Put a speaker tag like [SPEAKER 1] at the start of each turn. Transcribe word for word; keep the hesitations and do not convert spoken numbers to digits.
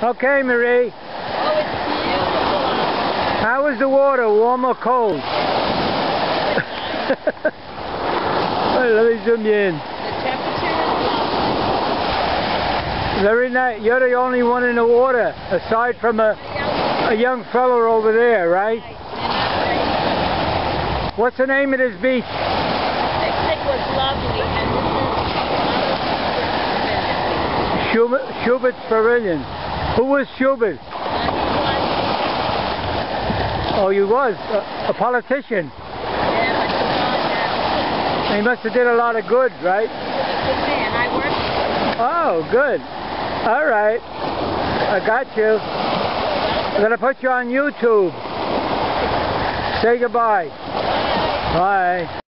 [SPEAKER 1] Okay, Marie.
[SPEAKER 2] Oh, it's beautiful.
[SPEAKER 1] How is the water, warm or cold? Let me zoom you in.
[SPEAKER 2] The temperature is lovely.
[SPEAKER 1] Very nice. You're the only one in the water, aside from a, a young fella over there, right? What's the name of this beach?
[SPEAKER 2] This thing was lovely, and this is
[SPEAKER 1] Shubert, Shubert's Pavilion. Who was Shubert? Oh, he was a, a politician.
[SPEAKER 2] Yeah, but he's gone now.
[SPEAKER 1] He must have did a lot of good, right?
[SPEAKER 2] He was a good man. I worked with him.
[SPEAKER 1] Oh, good. All right. I got you. I'm going to put you on YouTube. Say goodbye. Bye.